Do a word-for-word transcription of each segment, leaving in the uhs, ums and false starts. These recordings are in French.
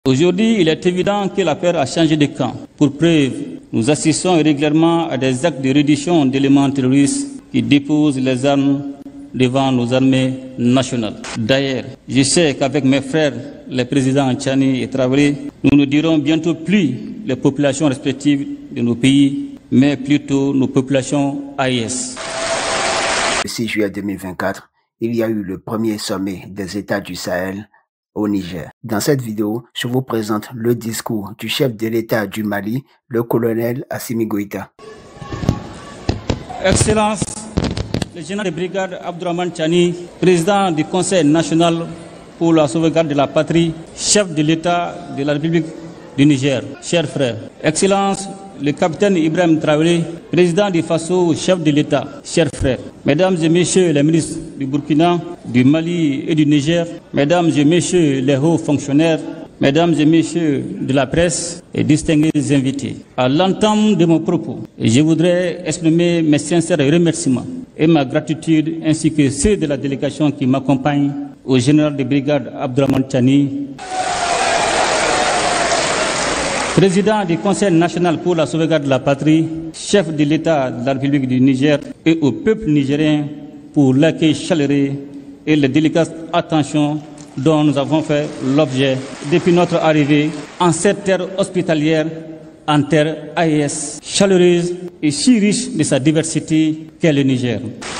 Aujourd'hui, il est évident que la peur a changé de camp. Pour preuve, nous assistons régulièrement à des actes de reddition d'éléments terroristes qui déposent les armes devant nos armées nationales. D'ailleurs, je sais qu'avec mes frères, les présidents Tchani et Traoré, nous ne dirons bientôt plus les populations respectives de nos pays, mais plutôt nos populations A I S. Le six juillet deux mille vingt-quatre, il y a eu le premier sommet des États du Sahel au Niger. Dans cette vidéo, je vous présente le discours du chef de l'État du Mali, le colonel Assimi Goïta. Excellence, le général de brigade Abdourahmane Tchani, président du Conseil national pour la sauvegarde de la patrie, chef de l'État de la République du Niger, chers frères. Excellence, le capitaine Ibrahim Traoré, président du Faso, chef de l'État, chers frères. Mesdames et messieurs les ministres du Burkina, du Mali et du Niger, mesdames et messieurs les hauts fonctionnaires, mesdames et messieurs de la presse et distingués invités. À l'entame de mon propos, je voudrais exprimer mes sincères remerciements et ma gratitude ainsi que ceux de la délégation qui m'accompagne au général de brigade Abdourahmane Tchani, président du Conseil national pour la sauvegarde de la patrie, chef de l'État de la République du Niger et au peuple nigérien pour l'accueil chaleureux et la délicate attention dont nous avons fait l'objet depuis notre arrivée en cette terre hospitalière, en terre A I S, chaleureuse et si riche de sa diversité qu'est le Niger.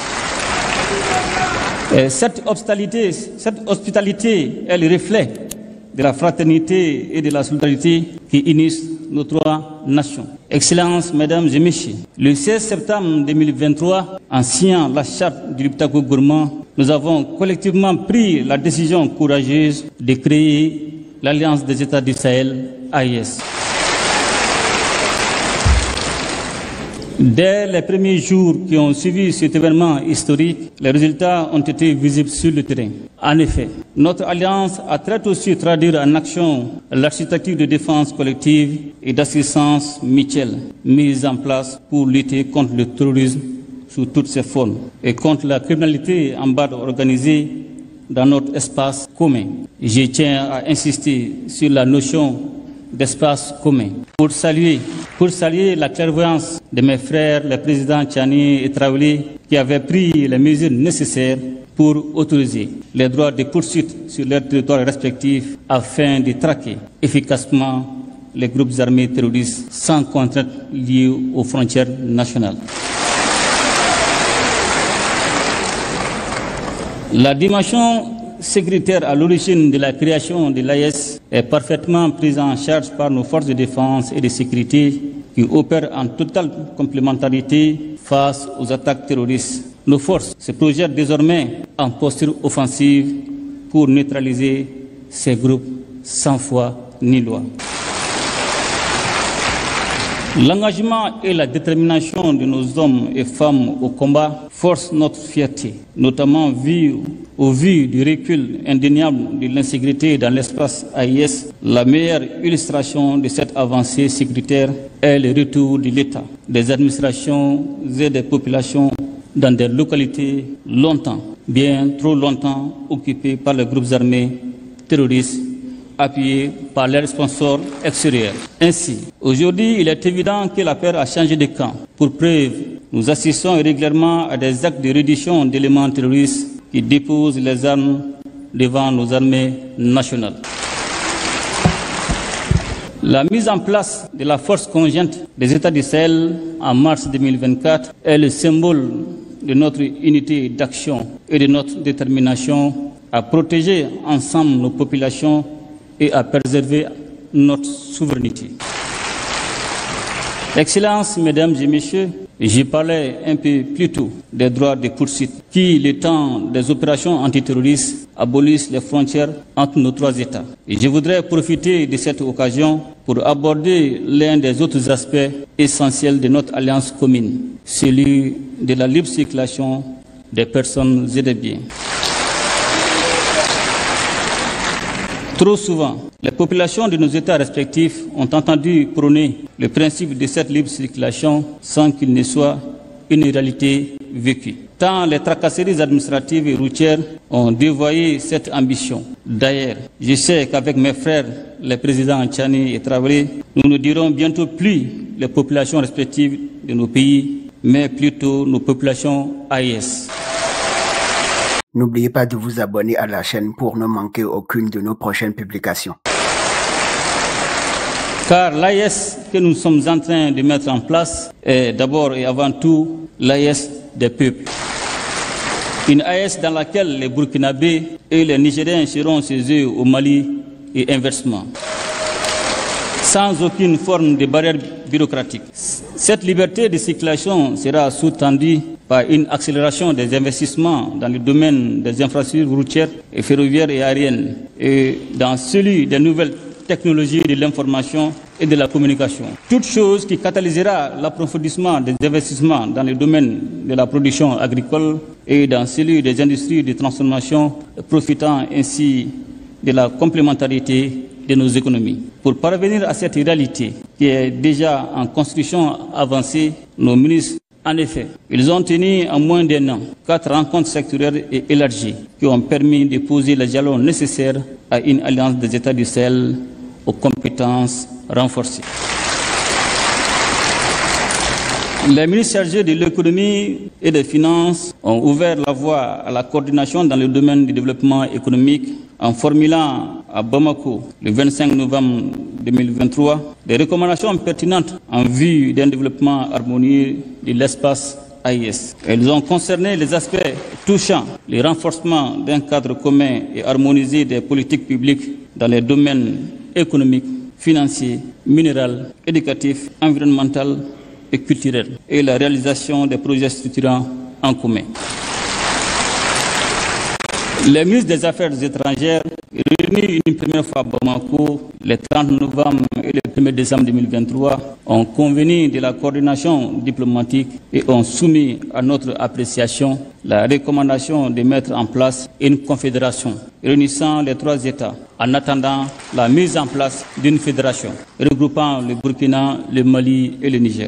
Et cette hospitalité, cette hospitalité est le reflet de la fraternité et de la solidarité qui unissent nos trois nations. Excellences, mesdames et messieurs, le seize septembre deux mille vingt-trois, en signant la charte du Liptako Gourmand, nous avons collectivement pris la décision courageuse de créer l'Alliance des États du Sahel, A I S. Dès les premiers jours qui ont suivi cet événement historique, les résultats ont été visibles sur le terrain. En effet, notre alliance a très tôt su traduire en action l'architecture de défense collective et d'assistance mutuelle mise en place pour lutter contre le terrorisme sous toutes ses formes et contre la criminalité en bande organisée dans notre espace commun. Je tiens à insister sur la notion d'espace commun. Pour saluer, pour saluer la clairvoyance de mes frères, les présidents Tchani et Traoré, qui avaient pris les mesures nécessaires pour autoriser les droits de poursuite sur leurs territoires respectifs afin de traquer efficacement les groupes armés terroristes sans contrainte liées aux frontières nationales. La dimension sécuritaire à l'origine de la création de l'A I S est parfaitement prise en charge par nos forces de défense et de sécurité qui opèrent en totale complémentarité face aux attaques terroristes. Nos forces se projettent désormais en posture offensive pour neutraliser ces groupes sans foi ni loi. L'engagement et la détermination de nos hommes et femmes au combat forcent notre fierté, notamment vu, au vu du recul indéniable de l'insécurité dans l'espace A I S. La meilleure illustration de cette avancée sécuritaire est le retour de l'État, des administrations et des populations dans des localités longtemps, bien trop longtemps occupées par les groupes armés terroristes appuyés par leurs sponsors extérieurs. Ainsi, aujourd'hui, il est évident que la peur a changé de camp. Pour preuve, nous assistons régulièrement à des actes de reddition d'éléments terroristes qui déposent les armes devant nos armées nationales. La mise en place de la force conjointe des États du Sahel en mars deux mille vingt-quatre est le symbole de notre unité d'action et de notre détermination à protéger ensemble nos populations et à préserver notre souveraineté. Excellences, mesdames et messieurs, j'y parlais un peu plus tôt des droits de poursuite qui, le temps des opérations antiterroristes, abolissent les frontières entre nos trois États. Et je voudrais profiter de cette occasion pour aborder l'un des autres aspects essentiels de notre alliance commune, celui de la libre circulation des personnes et des biens. Trop souvent, les populations de nos États respectifs ont entendu prôner le principe de cette libre circulation sans qu'il ne soit une réalité vécue. Tant les tracasseries administratives et routières ont dévoyé cette ambition. D'ailleurs, je sais qu'avec mes frères, les présidents Tchani et Traoré, nous ne dirons bientôt plus les populations respectives de nos pays, mais plutôt nos populations A E S. N'oubliez pas de vous abonner à la chaîne pour ne manquer aucune de nos prochaines publications. Car l'A E S que nous sommes en train de mettre en place est d'abord et avant tout l'A E S des peuples. Une A E S dans laquelle les Burkinabés et les Nigériens seront chez eux au Mali et inversement, sans aucune forme de barrière bureaucratique. Cette liberté de circulation sera sous-tendue par une accélération des investissements dans le domaine des infrastructures routières et ferroviaires et aériennes et dans celui des nouvelles technologies de l'information et de la communication. Toute chose qui catalysera l'approfondissement des investissements dans le domaine de la production agricole et dans celui des industries de transformation, profitant ainsi de la complémentarité de nos économies. Pour parvenir à cette réalité qui est déjà en construction avancée, nos ministres, en effet, ils ont tenu en moins d'un an quatre rencontres sectorielles et élargies qui ont permis de poser les jalons nécessaires à une alliance des États du Sahel aux compétences renforcées. Les ministres chargés de l'économie et des finances ont ouvert la voie à la coordination dans le domaine du développement économique en formulant à Bamako le vingt-cinq novembre deux mille vingt-trois des recommandations pertinentes en vue d'un développement harmonieux de l'espace A E S. Elles ont concerné les aspects touchant le renforcement d'un cadre commun et harmonisé des politiques publiques dans les domaines économiques, financiers, minéral, éducatif, environnemental et culturel, et la réalisation des projets structurants en commun. Les ministres des Affaires étrangères, réunis une première fois à Bamako le trente novembre et le premier décembre deux mille vingt-trois, ont convenu de la coordination diplomatique et ont soumis à notre appréciation la recommandation de mettre en place une confédération réunissant les trois États en attendant la mise en place d'une fédération regroupant le Burkina, le Mali et le Niger.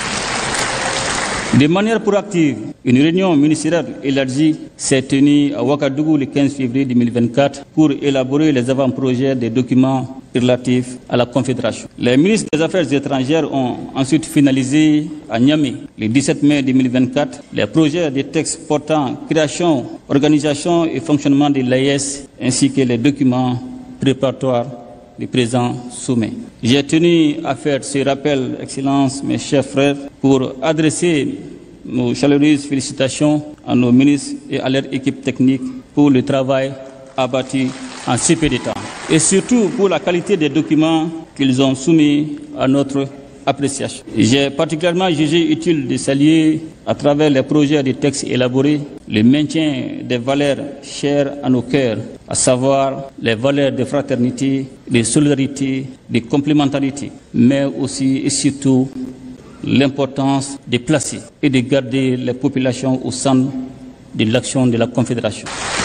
De manière proactive, une réunion ministérielle élargie s'est tenue à Ouagadougou le quinze février deux mille vingt-quatre pour élaborer les avant-projets des documents relatifs à la Confédération. Les ministres des Affaires étrangères ont ensuite finalisé à Niamey le dix-sept mai deux mille vingt-quatre les projets de textes portant création, organisation et fonctionnement de l'A E S ainsi que les documents préparatoires du présent sommet. J'ai tenu à faire ce rappel, Excellences, mes chers frères, pour adresser nos chaleureuses félicitations à nos ministres et à leur équipe technique pour le travail abattu en si peu de temps. Et surtout pour la qualité des documents qu'ils ont soumis à notre appréciation. J'ai particulièrement jugé utile de saluer, à travers les projets de textes élaborés, le maintien des valeurs chères à nos cœurs, à savoir les valeurs de fraternité, de solidarité, de complémentarité, mais aussi et surtout l'importance de placer et de garder les populations au centre de l'action de la Confédération.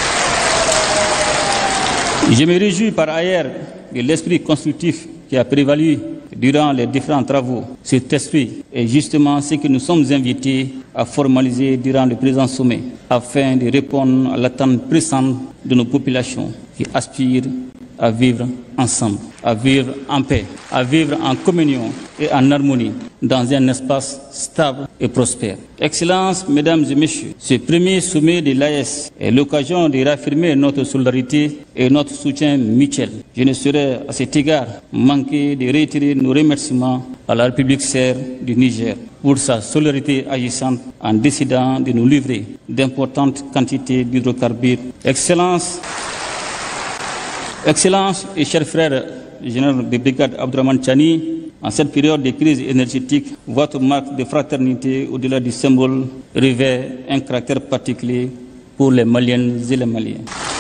Je me réjouis par ailleurs de l'esprit constructif qui a prévalu durant les différents travaux. Cet esprit est justement ce que nous sommes invités à formaliser durant le présent sommet, afin de répondre à l'attente pressante de nos populations qui aspirent à vivre ensemble, à vivre en paix, à vivre en communion et en harmonie dans un espace stable et prospère. Excellences, Mesdames et Messieurs, ce premier sommet de l'A E S est l'occasion de réaffirmer notre solidarité et notre soutien mutuel. Je ne saurais à cet égard manquer de réitérer nos remerciements à la République serbe du Niger pour sa solidarité agissante en décidant de nous livrer d'importantes quantités d'hydrocarbures. Excellences, Excellences et chers frères, le général de brigade Abdourahmane Tchani, en cette période de crise énergétique, votre marque de fraternité au-delà du symbole revêt un caractère particulier pour les Maliennes et les Maliens.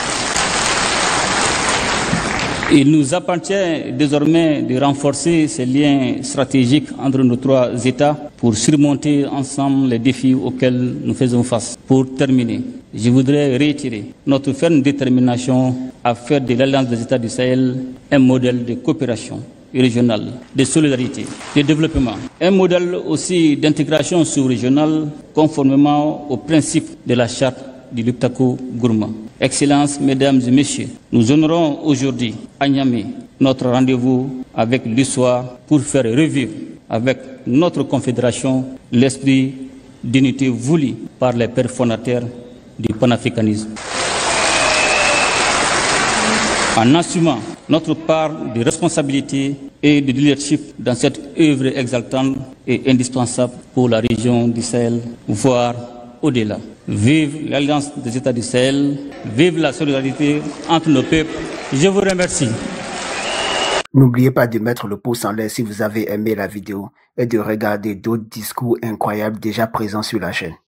Il nous appartient désormais de renforcer ces liens stratégiques entre nos trois États pour surmonter ensemble les défis auxquels nous faisons face. Pour terminer, je voudrais réitérer notre ferme détermination à faire de l'Alliance des États du Sahel un modèle de coopération régionale, de solidarité, de développement, un modèle aussi d'intégration sous-régionale conformément aux principes de la charte du Liptako Gourma. Excellences, Mesdames et Messieurs, nous honorons aujourd'hui à Niamey notre rendez-vous avec l'histoire pour faire revivre avec notre confédération l'esprit d'unité voulu par les pères fondateurs du panafricanisme. En assumant notre part de responsabilité et de leadership dans cette œuvre exaltante et indispensable pour la région du Sahel, voire au-delà. Vive l'Alliance des États du Sahel, vive la solidarité entre nos peuples. Je vous remercie. N'oubliez pas de mettre le pouce en l'air si vous avez aimé la vidéo et de regarder d'autres discours incroyables déjà présents sur la chaîne.